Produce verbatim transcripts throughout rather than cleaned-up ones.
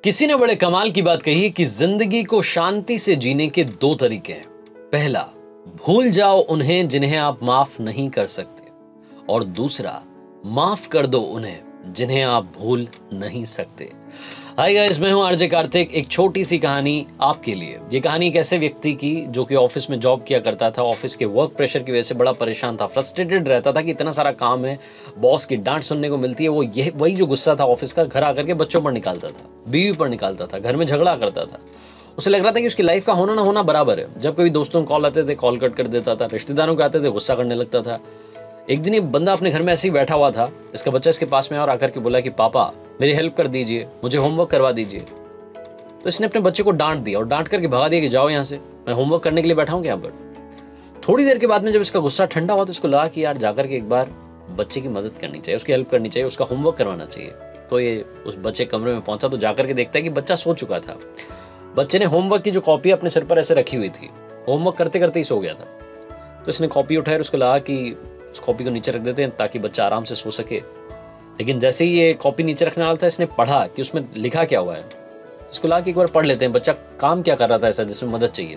किसी ने बड़े कमाल की बात कही है कि जिंदगी को शांति से जीने के दो तरीके हैं। पहला, भूल जाओ उन्हें जिन्हें आप माफ नहीं कर सकते, और दूसरा, माफ कर दो उन्हें जिन्हें आप भूल नहीं सकते। हाय गाइस, मैं हूं आरजे कार्तिक। एक छोटी सी कहानी आपके लिए। ये कहानी एक ऐसे व्यक्ति की जो कि ऑफिस में जॉब किया करता था। ऑफिस के वर्क प्रेशर की वजह से बड़ा परेशान था, फ्रस्ट्रेटेड रहता था कि इतना सारा काम है, बॉस की डांट सुनने को मिलती है। वो ये वही जो गुस्सा था ऑफिस का, घर आकर के बच्चों पर निकालता था, बीवी पर निकालता था, घर में झगड़ा करता था। उसे लग रहा था कि उसकी लाइफ का होना ना होना बराबर है। जब कभी दोस्तों को कॉल आते थे, कॉल कट कर देता था, रिश्तेदारों के आते थे, गुस्सा करने लगता था। एक दिन ये बंदा अपने घर में ऐसे ही बैठा हुआ था, इसका बच्चा इसके पास में और आकर के बोला कि पापा मेरी हेल्प कर दीजिए, मुझे होमवर्क करवा दीजिए। तो इसने अपने बच्चे को डांट दिया और डांट करके भगा दिया कि जाओ यहाँ से, मैं होमवर्क करने के लिए बैठा हूँ यहाँ पर। थोड़ी देर के बाद में जब इसका गुस्सा ठंडा हुआ तो इसको लगा कि यार जाकर के एक बार बच्चे की मदद करनी चाहिए, उसकी हेल्प करनी चाहिए, उसका होमवर्क करवाना चाहिए। तो ये उस बच्चे कमरे में पहुंचा तो जाकर के देखता है कि बच्चा सो चुका था। बच्चे ने होमवर्क की जो कॉपी अपने सिर पर ऐसे रखी हुई थी, होमवर्क करते करते ही सो गया था। तो इसने कॉपी उठाई और उसको लगा कि उस कॉपी को नीचे रख देते हैं ताकि बच्चा आराम से सो सके। लेकिन जैसे ही ये कॉपी नीचे रखने वाला था, इसने पढ़ा कि उसमें लिखा क्या हुआ है। इसको लगा कि एक बार पढ़ लेते हैं, बच्चा काम क्या कर रहा था ऐसा जिसमें मदद चाहिए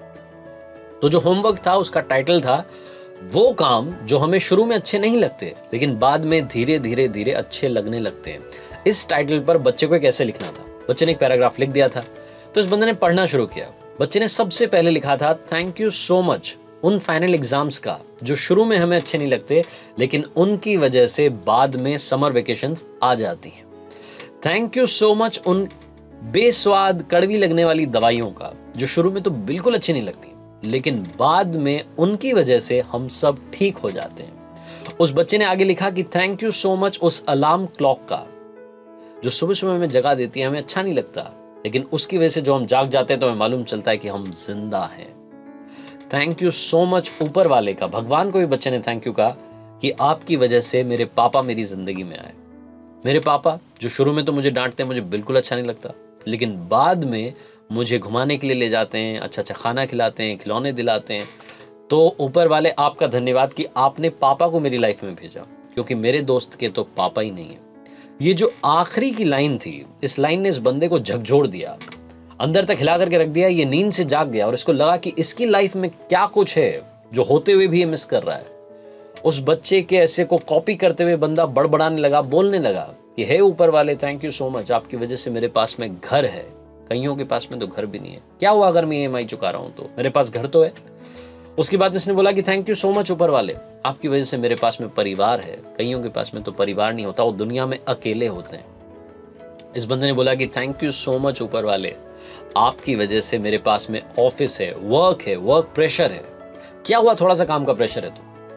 थी। तो जो होमवर्क था उसका टाइटल था वो काम जो हमें शुरू में अच्छे नहीं लगते लेकिन बाद में धीरे धीरे धीरे अच्छे लगने लगते हैं। इस टाइटल पर बच्चे को एक ऐसे लिखना था। बच्चे ने एक पैराग्राफ लिख दिया था। तो इस बंदे ने पढ़ना शुरू किया। बच्चे ने सबसे पहले लिखा था, थैंक यू सो मच उन फाइनल एग्जाम्स का जो शुरू में हमें अच्छे नहीं लगते लेकिन उनकी वजह से बाद में समर वेकेशंस आ जाती हैं। थैंक यू सो मच उन बेस्वाद कड़वी लगने वाली दवाइयों का जो शुरू में तो बिल्कुल अच्छी नहीं लगती लेकिन बाद में उनकी वजह से हम सब ठीक हो जाते हैं। उस बच्चे ने आगे लिखा कि थैंक यू सो मच उस अलार्म क्लॉक का जो सुबह सुबह हमें जगा देती है, हमें अच्छा नहीं लगता लेकिन उसकी वजह से जो हम जाग जाते हैं तो हमें मालूम चलता है कि हम जिंदा हैं। थैंक यू सो मच ऊपर वाले का, भगवान को भी बच्चे ने थैंक यू कहा कि आपकी वजह से मेरे पापा मेरी जिंदगी में आए। मेरे पापा जो शुरू में तो मुझे डांटते हैं, मुझे बिल्कुल अच्छा नहीं लगता लेकिन बाद में मुझे घुमाने के लिए ले जाते हैं, अच्छा अच्छा खाना खिलाते हैं, खिलौने दिलाते हैं। तो ऊपर वाले आपका धन्यवाद कि आपने पापा को मेरी लाइफ में भेजा, क्योंकि मेरे दोस्त के तो पापा ही नहीं है। ये जो आखिरी की लाइन थी, इस लाइन ने इस बंदे को झकझोर दिया, अंदर तक हिला करके रख दिया। ये नींद से जाग गया और इसको लगा कि इसकी लाइफ में क्या कुछ है जो होते हुए भी ये मिस कर रहा है। उस बच्चे के ऐसे को कॉपी करते हुए बंदा बड़बड़ाने लगा, बोलने लगा कि हे ऊपर वाले, थैंक यू सो मच, आपकी वजह से मेरे पास में घर है, कईयों के पास में तो घर भी नहीं है। क्या हुआ अगर मैं ई एम आई चुका रहा हूं तो मेरे पास घर तो है। उसके बाद इसने बोला कि थैंक यू सो मच ऊपर वाले, आपकी वजह से मेरे पास में परिवार है, कईयों के पास में तो परिवार नहीं होता, वो दुनिया में अकेले होते हैं। इस बंदे ने बोला कि थैंक यू सो मच ऊपर वाले, आपकी वजह से मेरे पास में ऑफिस है, वर्क है, वर्क प्रेशर है। क्या हुआ थोड़ा सा काम का प्रेशर है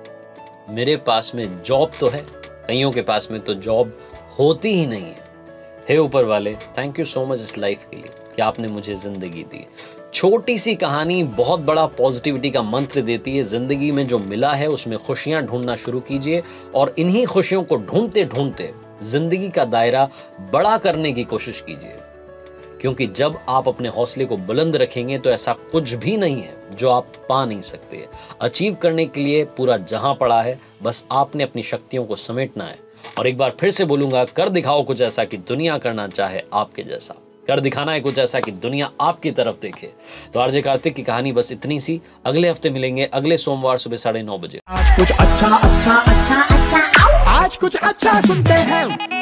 तो मेरे पास में जॉब तो है, कईयों के पास में तो जॉब होती ही नहीं है। हे ऊपर वाले, थैंक यू सो मच इस लाइफ के लिए कि आपने मुझे जिंदगी दी। छोटी सी कहानी बहुत बड़ा पॉजिटिविटी का मंत्र देती है। जिंदगी में जो मिला है उसमें खुशियां ढूंढना शुरू कीजिए और इन्हीं खुशियों को ढूंढते ढूंढते जिंदगी का दायरा बड़ा करने की कोशिश कीजिए, क्योंकि जब आप अपने हौसले को बुलंद रखेंगे तो ऐसा कुछ भी नहीं है जो आप पा नहीं सकते। अचीव करने के लिए पूरा जहां पड़ा है, बस आपने अपनी शक्तियों को समेटना है। और एक बार फिर से बोलूंगा, कर दिखाओ कुछ ऐसा कि दुनिया करना चाहे आपके जैसा। कर दिखाना है कुछ ऐसा कि दुनिया आपकी तरफ देखे। तो आरजे कार्तिक की कहानी बस इतनी सी। अगले हफ्ते मिलेंगे, अगले सोमवार सुबह साढ़े नौ बजे। आज कुछ अच्छा अच्छा अच्छा अच्छा आज कुछ अच्छा सुनते हैं।